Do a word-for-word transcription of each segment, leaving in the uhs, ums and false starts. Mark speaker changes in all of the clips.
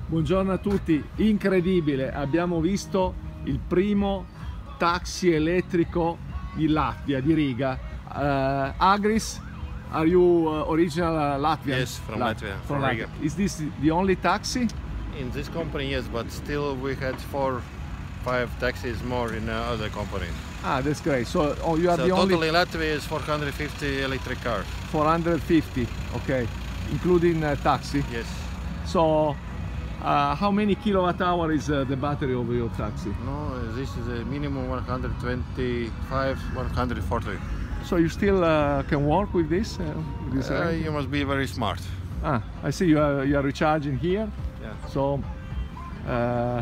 Speaker 1: Buongiorno a tutti, incredibile, abbiamo visto il primo taxi elettrico di Latvia, di Riga. Uh, Agris, are you uh, original Latvian?
Speaker 2: Yes, from Latvia, from, from Riga.
Speaker 1: Is this the only taxi?
Speaker 2: In this company, yes, but still we had four, five taxis more in uh, other companies.
Speaker 1: Ah, that's great. So oh, you are
Speaker 2: so
Speaker 1: the only.
Speaker 2: Totally Latvia is four hundred fifty electric cars.
Speaker 1: four hundred fifty, okay, including uh, taxi.
Speaker 2: Yes.
Speaker 1: So. Uh, how many kilowatt hour is uh, the battery of your taxi?
Speaker 2: No, this is a minimum one hundred twenty-five, one hundred forty.
Speaker 1: So you still uh, can work with this? Uh, with this
Speaker 2: uh, you must be very smart.
Speaker 1: Ah, I see you are, you are recharging here.
Speaker 2: Yeah.
Speaker 1: So uh,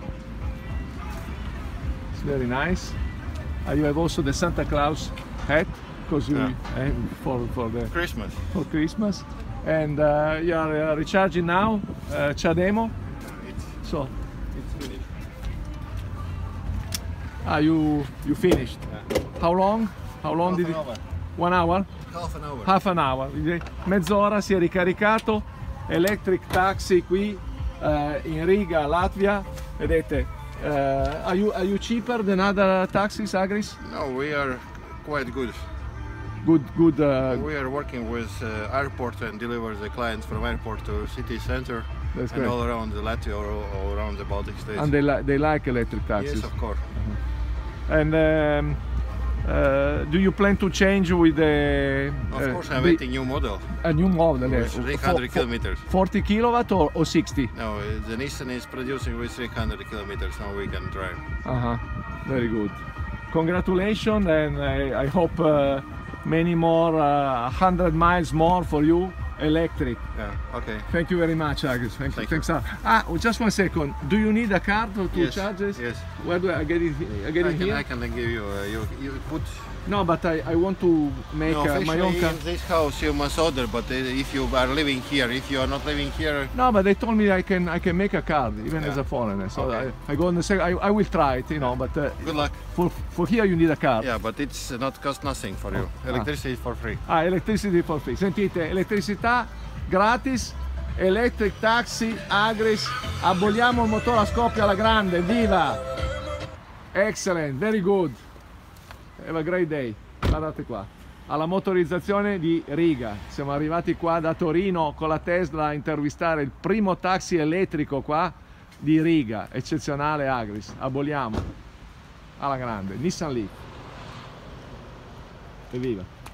Speaker 1: it's very nice. Uh, you have also the Santa Claus hat because you
Speaker 2: yeah.
Speaker 1: uh, for for the
Speaker 2: Christmas.
Speaker 1: For Christmas. And uh, you are uh, recharging now, uh, Chademo.
Speaker 2: It's,
Speaker 1: so
Speaker 2: it's finished.
Speaker 1: Ah, you you finished.
Speaker 2: Yeah.
Speaker 1: How long? How long
Speaker 2: Half
Speaker 1: did
Speaker 2: an
Speaker 1: it?
Speaker 2: hour.
Speaker 1: One hour?
Speaker 2: Half an hour.
Speaker 1: Half an hour. Mezz'ora si è ricaricato. Electric taxi qui uh, in Riga, Latvia. Vedete? Uh, are you are you cheaper than other taxis, Agris?
Speaker 2: No, we are quite good.
Speaker 1: Good, good. Uh,
Speaker 2: we are working with uh, airport and deliver the clients from airport to city center.
Speaker 1: That's
Speaker 2: and
Speaker 1: great.
Speaker 2: all around the Latvia or all around the Baltic states.
Speaker 1: And they, li they like electric taxis?
Speaker 2: Yes, of course.
Speaker 1: Uh-huh. And um, uh, do you plan to change with the...
Speaker 2: Of
Speaker 1: uh,
Speaker 2: course, I'm
Speaker 1: the,
Speaker 2: waiting new model.
Speaker 1: A new model,
Speaker 2: with
Speaker 1: yeah.
Speaker 2: three hundred kilometers.
Speaker 1: forty kilowatt or, or sixty?
Speaker 2: No, uh, the Nissan is producing with three hundred kilometers, now we can drive.
Speaker 1: Uh-huh, very good. Congratulations, and I, I hope uh, many more, uh, one hundred miles more for you, electric.
Speaker 2: Yeah, okay.
Speaker 1: Thank you very much, Agris. Thank,
Speaker 2: Thank
Speaker 1: you.
Speaker 2: you.
Speaker 1: Thanks. Ah, oh, just one second. Do you need a card to
Speaker 2: yes.
Speaker 1: charge this?
Speaker 2: Yes.
Speaker 1: Where do I get it? I get
Speaker 2: I
Speaker 1: it
Speaker 2: can,
Speaker 1: here?
Speaker 2: I can give you, uh, you, you put...
Speaker 1: No, but I, I want to make
Speaker 2: no,
Speaker 1: uh, my own card.
Speaker 2: in this house you must order, but uh, if you are living here, if you are not living here...
Speaker 1: No, but they told me I can I can make a card even
Speaker 2: yeah.
Speaker 1: as a foreigner. So
Speaker 2: okay.
Speaker 1: I, I go on the second. I, I will try it, you know. But uh,
Speaker 2: good luck.
Speaker 1: For for here you need a card.
Speaker 2: Yeah, but it's not cost nothing for you.
Speaker 1: Oh.
Speaker 2: Electricity ah. for free.
Speaker 1: Ah, electricity for free. Sentite, elettricità gratis, electric taxi, Agris. Aboliamo il motore a scoppio alla grande. Viva! Excellent, very good. Have a great day. Guardate qua, alla motorizzazione di Riga. Siamo arrivati qua da Torino con la Tesla a intervistare il primo taxi elettrico qua di Riga. Eccezionale, Agris. Aboliamo alla grande. Nissan Leaf. Evviva!